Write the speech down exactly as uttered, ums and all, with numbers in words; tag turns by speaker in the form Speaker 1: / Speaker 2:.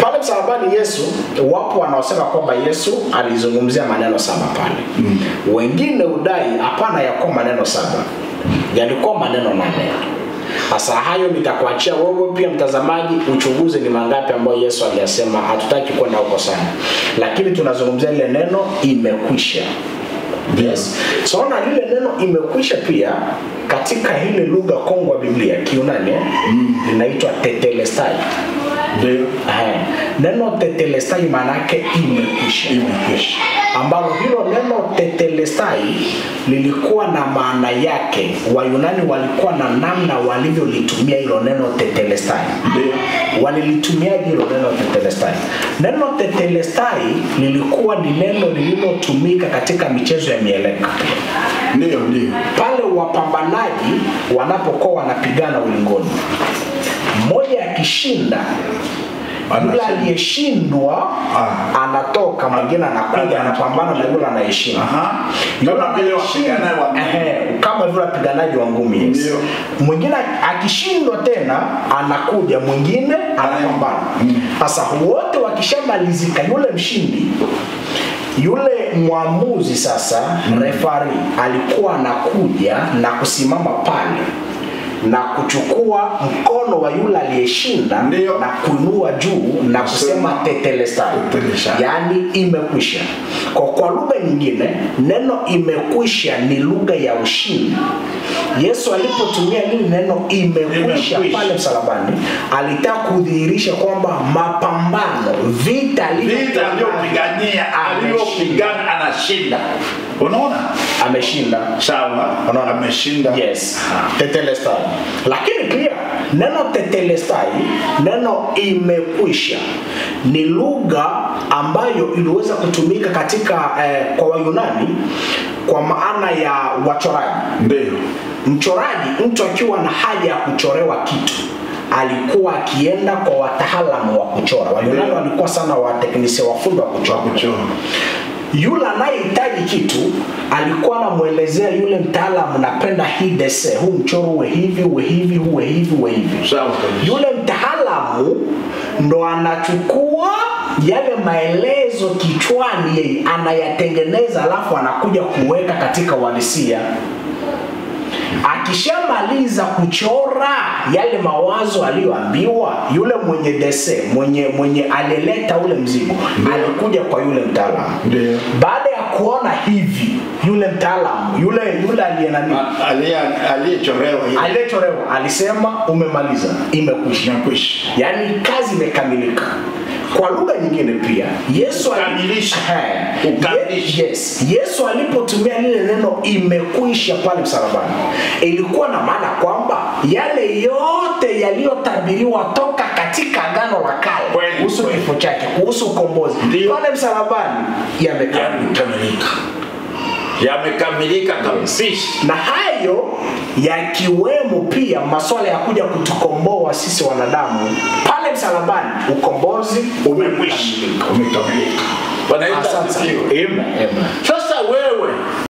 Speaker 1: Pale msalabani Yesu, wapo wanaosema kwamba Yesu alizungumzia maneno saba pale. Mm. Wengine udai hapana yako maneno saba. Yalikuwa maneno nane. Sasa hayo nitakuachia wewe pia mtazamaji uchunguze ni mangapi ambayo Yesu aliyasema. Hatutaki kwenda huko sana. Lakini tunazungumzia ile neno imekwisha. Yes. So na lile neno imekwisha pia katika ile lugha kongwa Biblia Kiunani mm. linaitwa Tetelestai. Ndio. Eh, neno Tetelestai maana yake imekwisha. Imekwisha. Ambalo hilo neno Tetelestai lilikuwa na maana yake. Wayunani walikuwa na namna walivyolitumia hilo neno Tetelestai. Ndio. Walilitumia hilo neno Tetelestai. Neno Tetelestai lilikuwa ni neno lililotumika katika michezo ya mieleka. Ndio, ndio. Pale wapambanaji wanapokuwa wanapigana ulingoni. Mmoja akishinda, yule aliyeshindwa ah. anatoka, mwingine anakuja anapambana na yule anayeshinda. Aha. Kama vile wapiganaji wa eh kama vile wapiganaji wa ngumi. Yes. Mwingine akishindwa tena anakuja, mwingine anapambana. Sasa mm. wote wakishamalizika, yule mshindi, yule muamuzi sasa mm. referee alikuwa anakuja na kusimama pale na kuchukua mkono wa yule aliyeshinda na kuinua juu na kusema Tetelestai, yani imekwisha. Kwa kwa lugha nyingine neno imekwisha ni lugha ya ushindi. Yesu alipotumia lile neno imekwisha pale msalabani, alitaka kudhihirisha kwamba mapambano, vita aliyopigania, aliyopigana anashinda. Unaona? Ameshinda. Sawa. Unaona ameshinda. Yes. Tetelestai. Lakini pia neno Tetelestai, neno imekwisha ni lugha ambayo iliweza kutumika katika eh, kwa Wayunani kwa maana ya wachoraji. Ndio. Mchoraji, mtu akiwa na haja ya kuchorewa kitu, alikuwa akienda kwa wataalamu wa kuchora. Wayunani walikuwa sana wateknisia, wafundi wa kuchora. Yule anayehitaji kitu alikuwa anamuelezea yule mtaalamu, napenda hii dese, huu mchoro uwe hivi, uwe hivi, uwe hivi, uwe hivi. Yule mtaalamu ndo anachukua yale maelezo kichwani, yeye anayatengeneza, alafu anakuja kuweka katika uhalisia. Akishamaliza kuchora yale mawazo aliyoambiwa, yule mwenye dese, mwenye mwenye alileta ule mzigo, alikuja kwa yule mtaalamu. Baada ya kuona hivi, yule mtaalamu, yule yule aliyenani, aliyechorewa, aliyechorewa alisema umemaliza, imekwisha. Yaani kazi imekamilika. Kwa lugha nyingine pia Yesu alikamilisha. Yes, Yesu alipotumia lile neno imekwisha pale msalabani, ilikuwa na maana kwamba yale yote yaliyotabiriwa toka katika agano la kale kuhusu kifo chake, kuhusu ukombozi, pale msalabani yamekamilika. Yamekamilika kabisa. Na hayo yakiwemo pia masuala ya kuja kutukomboa sisi wanadamu pale msalabani. Ukombozi umekwisha, umekamilika. Wanaita sio. Amen. Sasa wewe